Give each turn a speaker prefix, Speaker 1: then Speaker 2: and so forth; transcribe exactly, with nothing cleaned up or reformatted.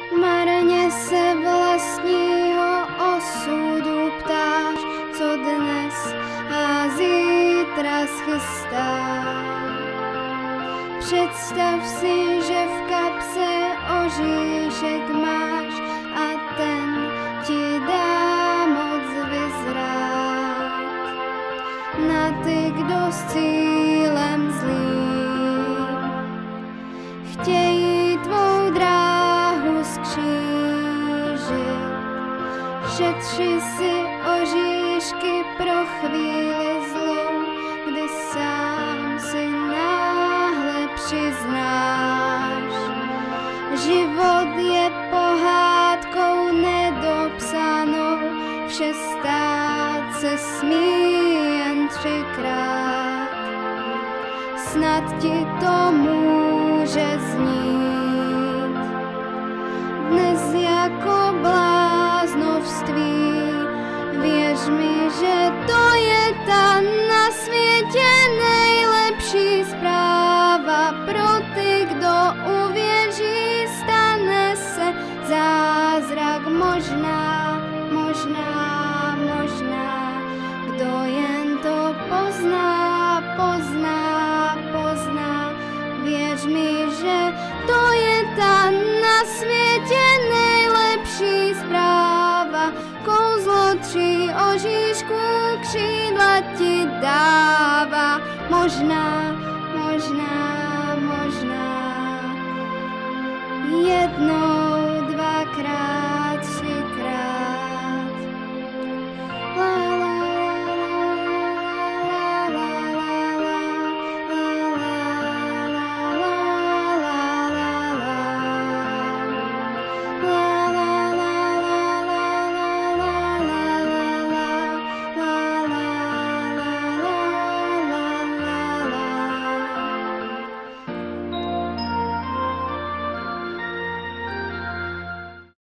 Speaker 1: Marně se vlastního osudu ptáš, co dnes a zítra schystá. Představ si, že v kapse oříšek máš a ten ti dá moc vyzrát. Na ty, kdo s cílem zlým chtějí tvou dráhu zkřížit, šetři si oříšky pro chvíli zlou, kdy sám si náhle přiznáš. Život je pohádkou nedopsanou, vše stát se smí jen třikrát. Snad ti to může znít dnes jako bláznovství. Věř mi, že to je ta na světě nejlepší zpráva pro ty, kdo uvěří. Stane se zázrak, možná, možná, možná. Kdo jen to pozná, pozná, pozná. Věř mi, že to je ta na světě nejlepší zpráva. Kouzlo tří oříšků křídla ti dává. Možná, možná.